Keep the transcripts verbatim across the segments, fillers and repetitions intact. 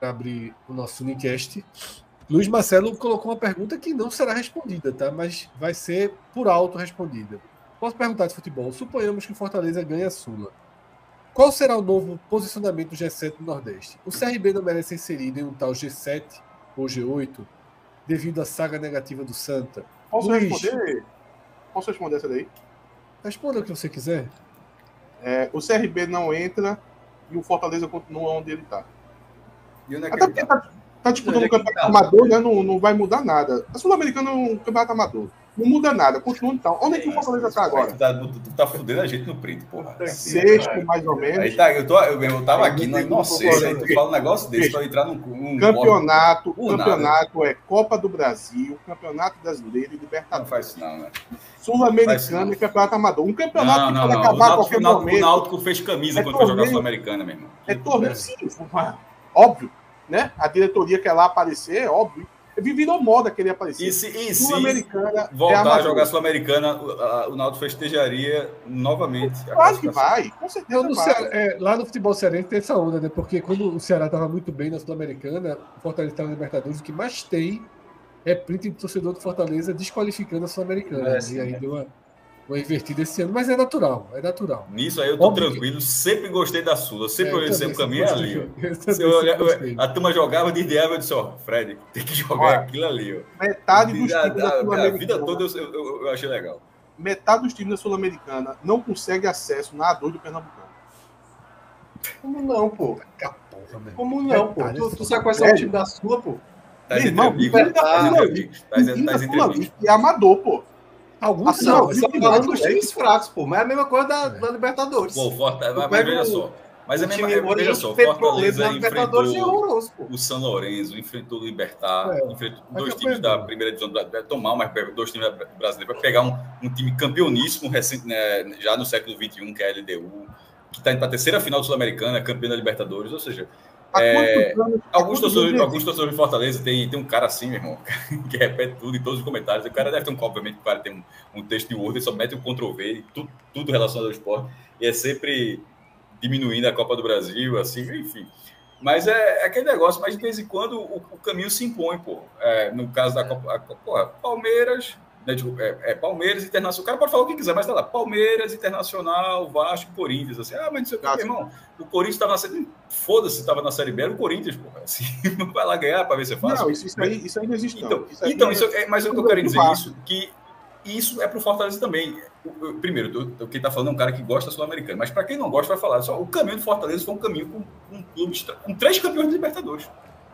abrir o nosso Unicast. Luiz Marcelo colocou uma pergunta que não será respondida, tá? Mas vai ser por alto respondida. Posso perguntar de futebol? Suponhamos que o Fortaleza ganhe a Sula. Qual será o novo posicionamento do G sete do Nordeste? O C R B não merece ser inserido em um tal G sete ou G oito devido à saga negativa do Santa? Posso Luiz, responder? Posso responder essa daí? responda o que você quiser. É, o C R B não entra e o Fortaleza continua onde ele está. E onde é que Até ele porque tá? tá, tá disputando Onde o é que campeonato tá? amador, né? Não, não vai mudar nada. A Sul-Americana é um campeonato amador. Não muda nada, continua então. Onde é que o Fortaleza está agora? Tu tá, tu, tu tá fudendo a gente no print, porra. Sexto, mais ou menos. Aí tá, eu, tô, eu, eu tava aqui na inocência, aí tu fala um negócio desse Veja, pra eu entrar num, num Campeonato, por nada. campeonato é Copa do Brasil, Campeonato Brasileiro e Não Libertadores. faz isso não, né? Sul-Americano e Campeonato Amador. Um campeonato Não, que não, pode não. O acabar a Náutico, qualquer o Náutico, o momento. Náutico fez camisa É quando foi jogar a torneio. Sul-Americana, meu irmão. É torneio, sim. Óbvio, né? A diretoria quer lá aparecer, é óbvio. Virou moda querer aparecer. E se, e se Sul-Americana voltar é a amador. jogar Sul-Americana, o, a- o Náutico festejaria novamente a Claro que classificação. vai, com certeza Eu, no vai. Ceará- é, lá no futebol cearense tem essa onda, né? Porque quando o Ceará estava muito bem na Sul-Americana, o Fortaleza estava na Libertadores, o que mais tem é print do torcedor do Fortaleza desqualificando a Sul-Americana. É, né? sim, e aí é. deu uma, uma invertida esse ano, mas é natural, é natural. Nisso aí eu tô Óbvio que- tranquilo, sempre gostei da Sula, sempre É, eu olhei sempre também o caminho é sempre ali, ó. gostei. Eu Se também eu olhar- sempre gostei. a turma jogava de diabo, eu disse, ó, Fred, tem que jogar Olha, aquilo ali, ó. Metade dos A, times da a- a vida Sul-Americana. toda eu, eu- eu achei legal. Metade dos times da Sul-Americana não consegue acesso na A dois do Pernambucano. Como não, pô? Ah, porra, meu. Como não, pô? Detalhe, Tu, tu sabe quais sério? são os times da Sula, pô? Tá Meu entre irmão, amigos, time da tá entre Sul-Americana, amigos, tá time entre da tá entre amigos. Sul-Americana é amador, pô. Alguns Assim, são. ó, Não, você tá Vive falando mais, dos né? times fracos, pô. Mas é a mesma coisa da, da Libertadores. Pô, Fortaleza, Eu mas, mas pego veja o- só. Mas o é mesmo, time é, veja Oriente só, Petroleiro Fortaleza na Libertadores é enfrentou horroroso, pô. o São Lourenço, enfrentou o Libertar, É, enfrentou a dois campanha times é da boa. primeira divisão, do- vai tomar mais dois times brasileiros para pegar um, um time campeoníssimo recente, né, já no século vinte e um, que é a L D U, que está indo para a terceira final sul-americana, campeã da Libertadores, ou seja, Há é, quantos anos- alguns quantos torcedores, anos alguns torcedores de Fortaleza tem, tem um cara assim, meu irmão, que repete tudo em todos os comentários. O cara deve ter um, obviamente, o cara tem um, um texto de Word, ele só mete um Ctrl-V e tudo, tudo relacionado ao esporte, e é sempre diminuindo a Copa do Brasil, assim, enfim. Mas é, é aquele negócio, mas de vez em quando o, o caminho se impõe, pô. É, no caso da Copa, a, porra, Palmeiras, né, desculpa, é, é Palmeiras, Internacional, o cara pode falar o que quiser, mas tá lá, Palmeiras, Internacional, Vasco, Corinthians, assim, ah, mas não sei o que, meu irmão, o Corinthians estava na série, foda-se, estava na Série B, era o Corinthians, pô, assim, não vai lá ganhar para ver se é fácil. Não, isso, isso, aí, isso aí não existe, Então, não. Isso aí então é- isso é, mas o que eu é quero dizer do isso, que isso é para o Fortaleza também. O- o- Primeiro, o- quem está falando é um cara que gosta da Sul-Americana, mas para quem não gosta, vai falar só o caminho do Fortaleza foi um caminho com, com, clubes, com três campeões de Libertadores.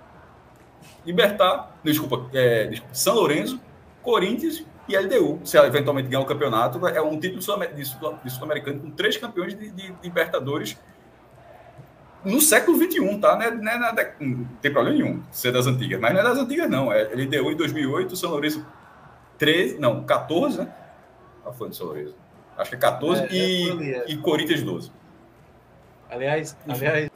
Libertar, desculpa, é, desculpa, São Lourenço, Corinthians e L D U. Se ela eventualmente ganhar o campeonato, é um título de Sul- de Sul-Americano com três campeões de, de, de Libertadores no século vinte e um, tá? Não, é, não, é nada, não tem problema nenhum ser das antigas, mas não é das antigas, não. É L D U em dois mil e oito, São Lourenço treze, não, quatorze, né? Qual foi do São Lourenço? Acho que é quatorze É, e, é, é. e Corinthians doze. Aliás, aliás